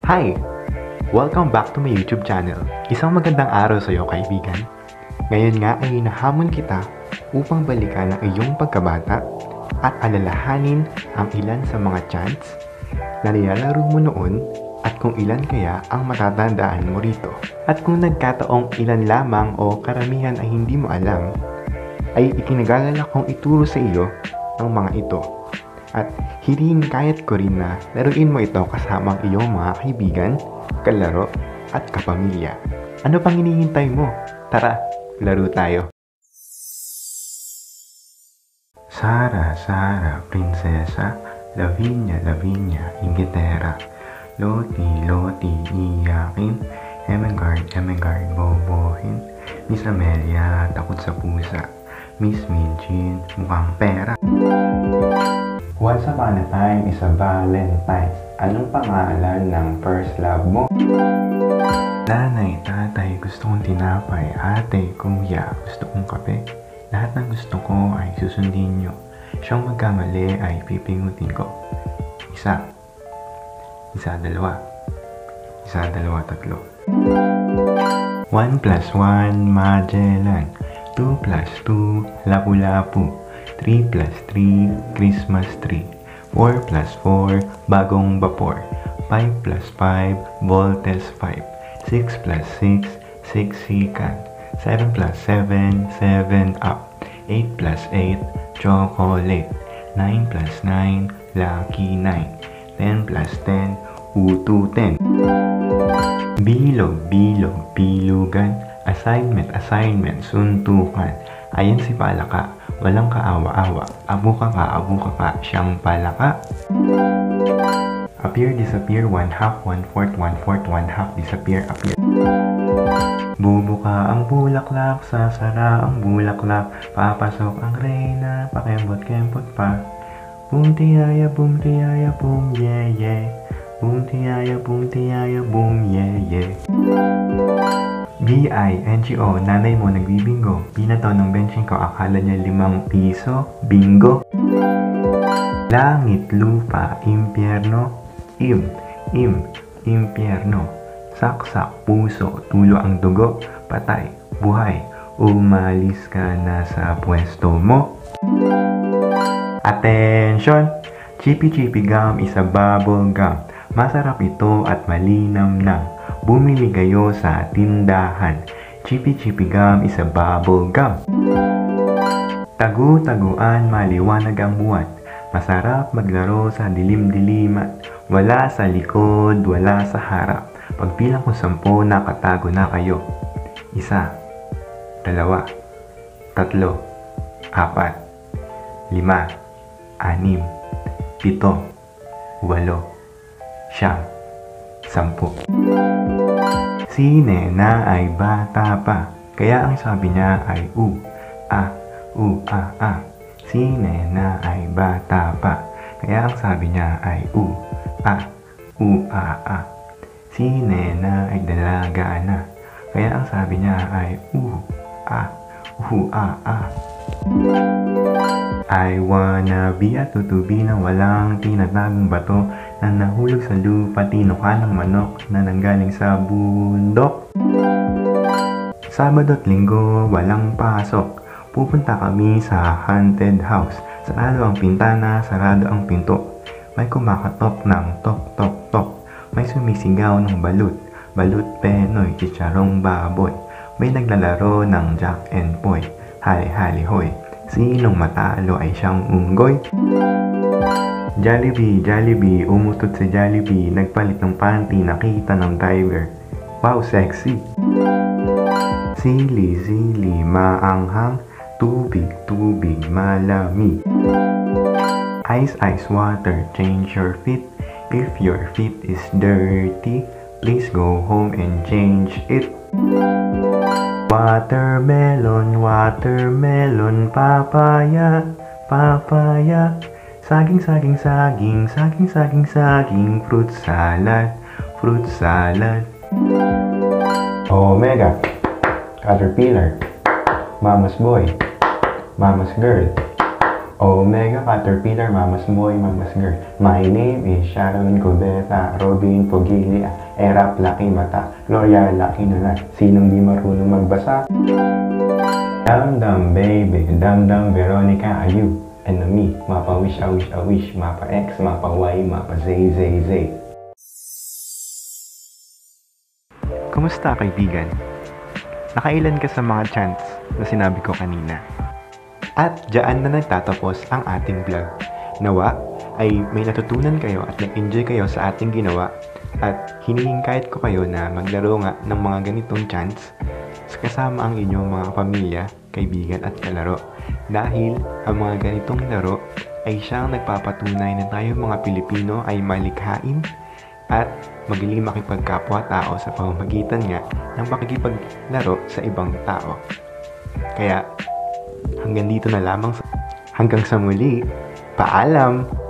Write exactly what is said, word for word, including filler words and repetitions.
Hi! Welcome back to my YouTube channel. Isang magandang araw sa iyo, kaibigan. Ngayon nga ay hinahamon kita upang balikan ang iyong pagkabata at alalahanin ang ilan sa mga chants na nilalaro mo noon at kung ilan kaya ang matatandaan mo rito. At kung nagkataong ilan lamang o karamihan ay hindi mo alam, ay ikinagagalak kong ituro sa iyo ang mga ito. At hinihingayat ko rin na laruin mo ito kasama ang iyong mga kaibigan, kalaro, at kapamilya. Ano pang hinihintay mo? Tara, laro tayo! Sara, Sara, Prinsesa, Lavinia, Lavinia, Ingitera, Loti, Loti, Iyakin, Emengard, Emengard, Bobohin, Miss Amelia, Takot sa Pusa, Miss Minchin, Mukhang Pera. Once upon a time is a Valentine's. Anong pangalan ng first love mo? Nanay, tatay, gusto kong tinapay. Ate, kuya, gusto kong kape. Lahat ng gusto ko ay susundin nyo. Siyang magkamali ay pipingutin ko. Isa. Isa, dalawa. Isa, dalawa, tatlo. One plus one, Magellan. Two plus two, Lapu-Lapu. three plus three, Christmas tree. four plus four, Bagong Bapor. five plus five, Voltes five. six plus six, Siksikan. seven plus seven, seven up. eight plus eight, Chocolate. nine plus nine, Lucky nine. ten plus ten, Ututen. Bilog, bilog, bilugan. Assignment, assignment, suntukan. Ayan si Palaka. Walang kaawa-awa. Abuka ka, abuka ka, siyang palaka. Appear, disappear, one half, one fourth, one fourth, one half, disappear, appear. Bubuka ang bulaklak, sasara ang bulaklak, papasok ang reyna, pakembot-kembot pa. Boom tiyaya, boom tiyaya, boom yeah yeah. Boom tiyaya, boom tiyaya, boom yeah yeah. B I N G O, nanay mo nagbibingo. Binato ng benching ko, akala niya limang piso. Bingo! Langit, lupa, impyerno. Im, im, impyerno. Saksak, puso, tulo ang dugo. Patay, buhay. Umalis ka na sa pwesto mo. Attention! Chippy Chippy Gum is a bubble gum. Masarap ito at malinamnam. Bumili kayo sa tindahan. Chippy Chippy Gum is a bubble gum. Tagu-taguan, maliwanag ang buwan. Masarap maglaro sa dilim-diliman. Wala sa likod, wala sa harap. Pagbilang ko sampo, nakatago na kayo. Isa, dalawa, tatlo, apat, lima, anim, pito, walo, siyam, sampu. Si Nena ay bata pa, kaya ang sabi niya ay u, a, u, a, a. Si Nena ay bata pa, kaya ang sabi niya ay u, a, u, a, a. Si Nena ay dalaga na, kaya ang sabi niya ay u, a, u, a, a. I wanna be a tutubi na walang tinatagong bato na nahulog sa lupa, tinuka ng manok na nanggaling sa bundok. Sabado at linggo, walang pasok. Pupunta kami sa haunted house. Sarado ang pintana, sarado ang pinto. May kumakatok ng tok tok tok. May sumisigaw ng balut. Balut penoy, chicharong baboy. May naglalaro ng Jack and Poy. Hali hali hoy. Sinong matalo ay siyang unggoy? Jollibee, Jollibee, umutot si Jollibee. Nagpalit ng panty, nakita ng driver. Wow, sexy! Sili, sili, maanghang. Tubig, tubig, malamig. Ice, ice, water, change your feet. If your feet is dirty, please go home and change it. Watermelon, watermelon, papaya, papaya. Saging, saging, saging, saging, saging, saging, fruit salad, fruit salad. Omega, Caterpillar, Mama's boy, Mama's girl. Omega Caterpillar, Mama's Boy, Mama's Girl. My name is Sharon Cubeta, Robin Pogilia, Erap Laki Mata, Gloria Laki Nuna. Sinong di marunong magbasa? Damdam baby, damdam Veronica Ayu. And me, mapa wish, a wish, a wish, mapa X, mapa Y, mapa Z, Z, Z. Kumusta kaibigan? Nakailan ka sa mga chants na sinabi ko kanina? At dyan na nagtatapos ang ating vlog. Nawa ay may natutunan kayo at nag-enjoy kayo sa ating ginawa at hinihingkayat ko kayo na maglaro nga ng mga ganitong chants kasama ang inyong mga pamilya, kaibigan at kalaro. Dahil ang mga ganitong laro ay siyang nagpapatunay na tayo mga Pilipino ay malikhain at magaling makipagkapwa-tao sa pamamagitan nga ng pakikipaglaro sa ibang tao. Kaya hanggang dito na lamang. Hanggang sa muli. Paalam!